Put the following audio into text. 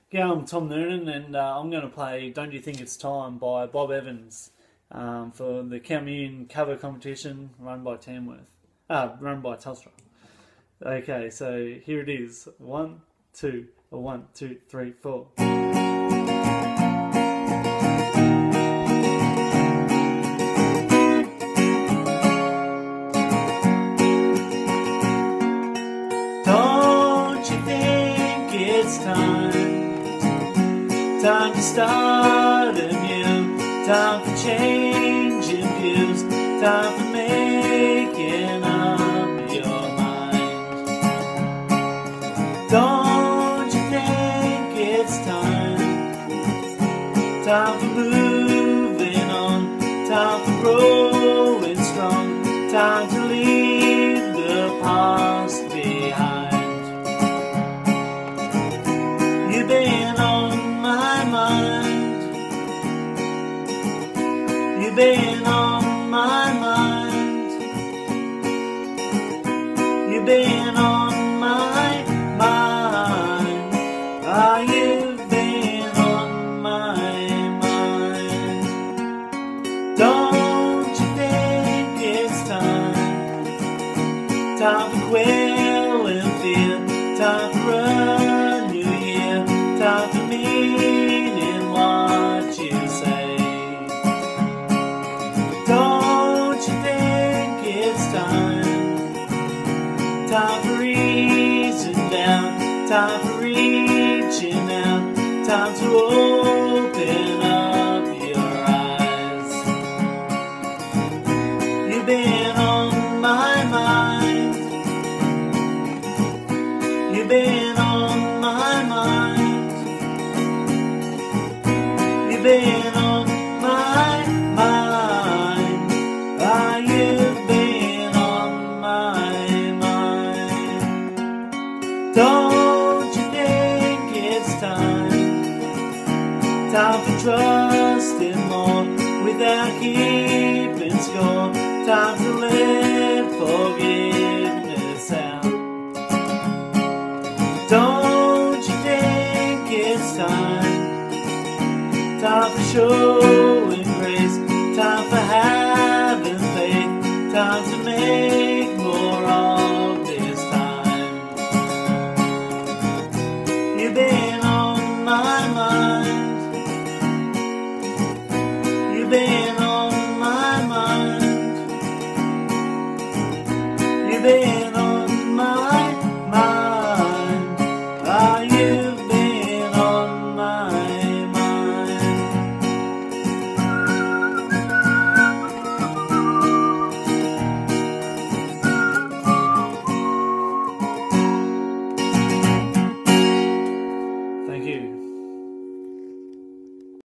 Yeah, I'm Tom Noonan, and I'm going to play "Don't You Think It's Time" by Bob Evans for the Commune cover competition run by run by Telstra. Okay, so here it is. One, two, one, two, three, four. Don't you think it's time to start anew, time for changing views, time for making up your mind. Don't you think it's time for moving on, time for growing strong, time to leave the past behind. You've been on my mind. You've been on my mind. You've been on my mind. Ah, you've been on my mind. Don't you think it's time for quelling fear, time for a new year, time for meaning what you say. Don't you think it's time for easing down, time for reaching out, time to open up your eyes. You've been on my mind. You've been on my mind. You've been on my mind. Ah, you've been on my mind. Don't you think it's time for trusting more without keeping score, time to let forgiveness out. Don't you think it's time for showing grace, time for having faith, time to make more of this time. You've been on my mind.